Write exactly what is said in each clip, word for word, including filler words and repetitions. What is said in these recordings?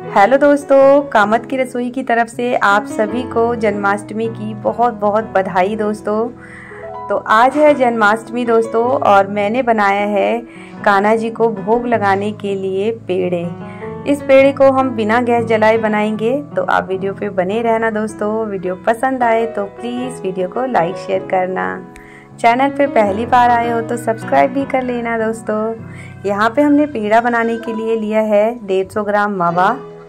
Hello दोस्तों, कामत की रसोई की तरफ से आप सभी को जन्माष्टमी की बहुत बहुत बधाई दोस्तों। तो आज है जन्माष्टमी दोस्तों और मैंने बनाया है कान्हा जी को भोग लगाने के लिए पेड़े। इस पेड़े को हम बिना गैस जलाए बनाएंगे, तो आप वीडियो पे बने रहना दोस्तों। वीडियो पसंद आए तो प्लीज़ वीडियो को लाइक शेयर करना। चैनल पे पहली बार आए हो तो सब्सक्राइब भी कर लेना दोस्तों। यहाँ पे हमने पेड़ा बनाने के लिए लिया है डेढ़ सौ ग्राम मावा।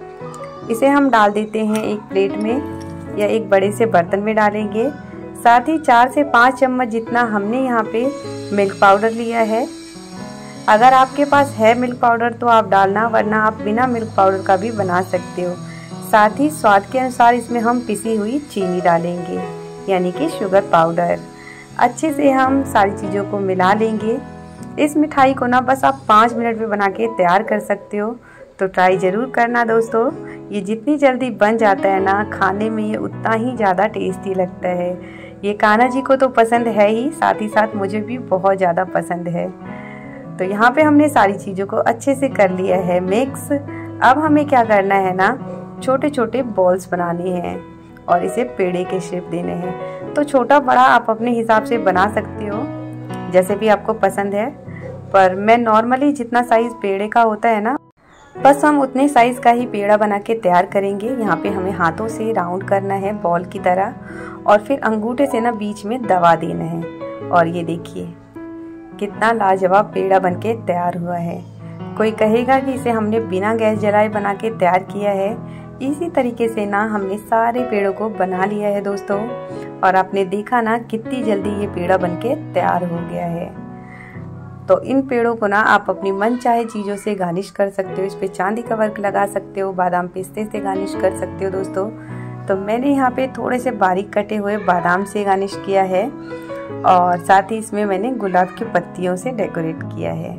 इसे हम डाल देते हैं एक प्लेट में या एक बड़े से बर्तन में डालेंगे। साथ ही चार से पाँच चम्मच जितना हमने यहाँ पे मिल्क पाउडर लिया है। अगर आपके पास है मिल्क पाउडर तो आप डालना, वरना आप बिना मिल्क पाउडर का भी बना सकते हो। साथ ही स्वाद के अनुसार इसमें हम पिसी हुई चीनी डालेंगे, यानी कि शुगर पाउडर। अच्छे से हम सारी चीज़ों को मिला लेंगे। इस मिठाई को ना बस आप पाँच मिनट में बना के तैयार कर सकते हो, तो ट्राई ज़रूर करना दोस्तों। ये जितनी जल्दी बन जाता है ना, खाने में ये उतना ही ज़्यादा टेस्टी लगता है। ये कान्हा जी को तो पसंद है ही, साथ ही साथ मुझे भी बहुत ज़्यादा पसंद है। तो यहाँ पे हमने सारी चीज़ों को अच्छे से कर लिया है मिक्स। अब हमें क्या करना है ना, छोटे छोटे बॉल्स बनाने हैं और इसे पेड़े के शेप देने हैं। तो छोटा बड़ा आप अपने हिसाब से बना सकते हो, जैसे भी आपको पसंद है। पर मैं नॉर्मली जितना साइज़ पेड़े का होता है ना, बस हम उतने साइज़ का ही पेड़ा बना के तैयार करेंगे। यहाँ पे हमें हाथों से राउंड करना है बॉल की तरह, और फिर अंगूठे से ना बीच में दबा देना है। और ये देखिए कितना लाजवाब पेड़ा बन के तैयार हुआ है। कोई कहेगा कि इसे हमने बिना गैस जलाए बना के तैयार किया है। इसी तरीके से ना हमने सारे पेड़ों को बना लिया है दोस्तों, और आपने देखा ना कितनी जल्दी ये पेड़ा बन के तैयार हो गया है। तो इन पेड़ों को ना आप अपनी मन चाहे चीज़ों से गार्निश कर सकते हो। इस पे चांदी का वर्क लगा सकते हो, बादाम पिस्ते से गार्निश कर सकते हो दोस्तों। तो मैंने यहाँ पे थोड़े से बारीक कटे हुए बादाम से गार्निश किया है, और साथ ही इसमें मैंने गुलाब की पत्तियों से डेकोरेट किया है।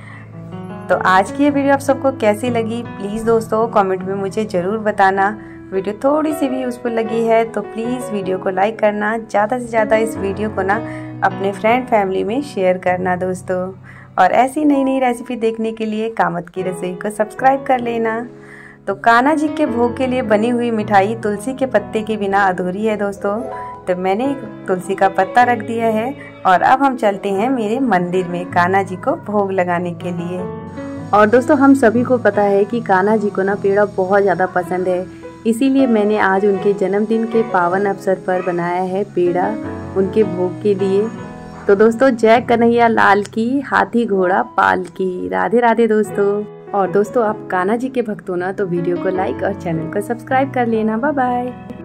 तो आज की ये वीडियो आप सबको कैसी लगी प्लीज़ दोस्तों कमेंट में मुझे ज़रूर बताना। वीडियो थोड़ी सी भी यूज़फुल लगी है तो प्लीज़ वीडियो को लाइक करना। ज़्यादा से ज़्यादा इस वीडियो को ना अपने फ्रेंड फैमिली में शेयर करना दोस्तों। और ऐसी नई नई रेसिपी देखने के लिए कामत की रसोई को सब्सक्राइब कर लेना। तो कान्हा जी के भोग के लिए बनी हुई मिठाई तुलसी के पत्ते के बिना अधूरी है दोस्तों। तो मैंने एक तुलसी का पत्ता रख दिया है, और अब हम चलते हैं मेरे मंदिर में कान्हा जी को भोग लगाने के लिए। और दोस्तों हम सभी को पता है कि कान्हा जी को ना पेड़ा बहुत ज़्यादा पसंद है, इसीलिए मैंने आज उनके जन्मदिन के पावन अवसर पर बनाया है पेड़ा उनके भोग के लिए। तो दोस्तों जय कन्हैया लाल की, हाथी घोड़ा पाल की। राधे राधे दोस्तों। और दोस्तों आप कान्हा जी के भक्त हो ना, तो वीडियो को लाइक और चैनल को सब्सक्राइब कर लेना। Bye bye.